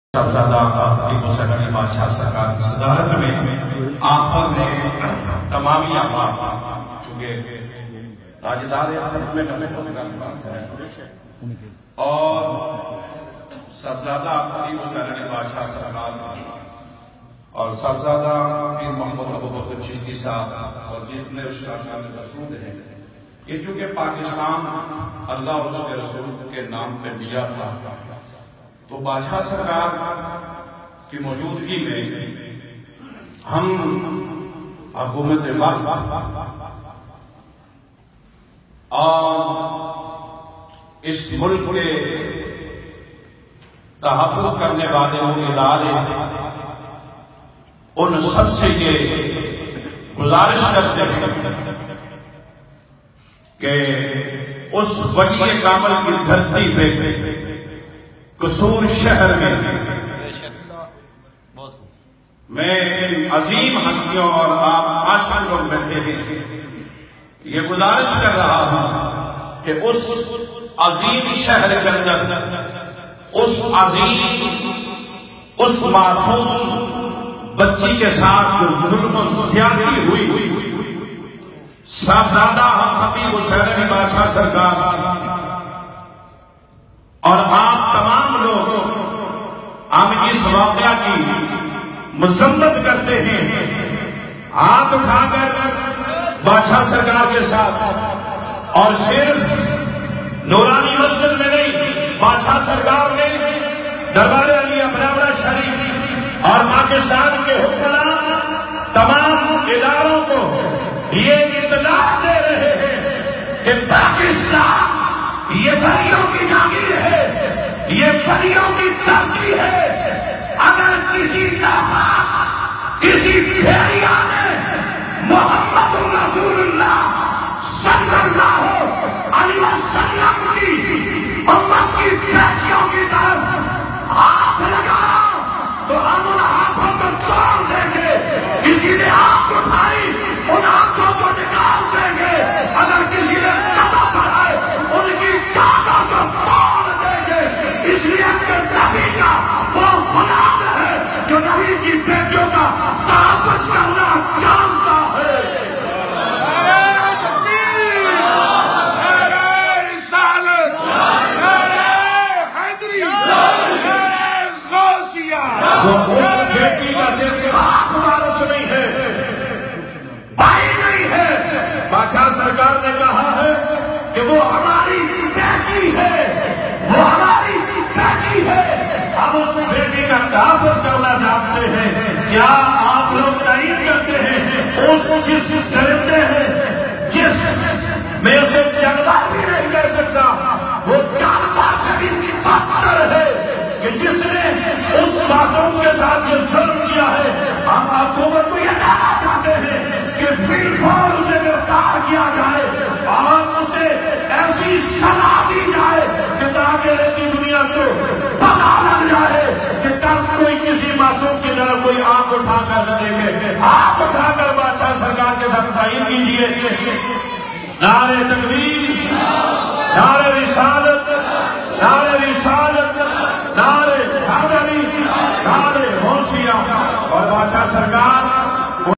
صاحبزادہ حسین علی بادشاہ سرکار کی صدارت میں آخر میں تمامی آباد چونکہ تاجدار ختم میں پاس ہے اور صاحبزادہ حسین علی بادشاہ سرکار اور صاحبزادہ پیر محمد ابو بکر چشتی صاحب اور جتنے اشراف رسول ہیں یہ چونکہ پاکستان اللہ اور اس کے رسول کے نام پہ لیا تھا تو بادشاہ سرکار کی موجودگی میں ہم حکومت وقت اور اس ملک کے تحفظ کرنے والے ادارے ان سب سے یہ گزارش کرتے ہیں کہ اس ولی کامل کی دھرتی پہ قصور شہر میں ان عظیم ہستیوں اور آپ عاشق لوگ بیٹھے ہیں یہ گزارش کر رہا ہوں کہ اس عظیم شہر کے اندر اس عظیم اس معصوم بچی کے ساتھ جو ظلم و زیادتی ہوئی صاحبزادہ حبیب حسین علی بادشاہ سرکار اور آپ تمام لوگ ہم اس واقعہ کی مذمت کرتے ہیں ہاتھ اٹھا کر بادشاہ سرکار کے ساتھ اور صرف نورانی مسجد میں نہیں بادشاہ سرکار نے دربار علیہ برابرہ شریف اور پاکستان کے حکمران تمام اداروں کو یہ اطلاع دے رہے ہیں کہ پاکستان یہ بھائیوں کی جاگیر ہے یہ بھائیوں کی دھرتی ہے اگر کسی ناپاک کسی بھیڑیا نے محمد رسول اللہ صلی اللہ علیہ وسلم کی امت کی بیٹیوں کی طرف ہاتھ لگایا تو ہم ان ہاتھوں کو توڑ دیں گے کسی نے ہاتھ اٹھائی ان ہاتھوں کو نکال دیں گے اگر کسی نے قدم بڑھائے ان کی کانٹوں کو توڑ دیں گے اس لیے کہ نبی کا وہ غلام ہے جو نبی کی بیٹیوں کا تحفظ کرنا جانتا ہے وہ اس بیٹی کا صرف آپ وارث نہیں ہے بھائی نہیں ہے بادشاہ سرکار نے کہا ہے کہ وہ ہماری بیٹی ہے وہ ہماری بیٹی ہے ہم اس بیٹی کا تحفظ کرنا چاہتے ہیں کیا آپ لوگ تعین کرتے ہیں اس جس درندے ہیں جس میں اسے جانور بھی نہیں کہہ سکتا وہ جانور سے بھی بدتر ہے کہ جس نے اس معصوم کے ساتھ جو ظلم کیا ہے ہم حکومت کو یہ کہنا چاہتے ہیں کہ فی الفور اسے گرفتار کیا جائے اور اسے ایسی سزا دی جائے کہ تاکہ کی دنیا کو پتا لگ جائے کہ تب کوئی کسی معصوم کی طرف کوئی آنکھ اٹھا کر نہ دیکھے آنکھ اٹھا کر بادشاہ سرکار کے ساتھ تعین کیجیے نعرہ تکبیر نعرہ رسالت نعرہ رسالت نعرہ حیدری نعرہ غوثیہ اور بادشاہ سرکار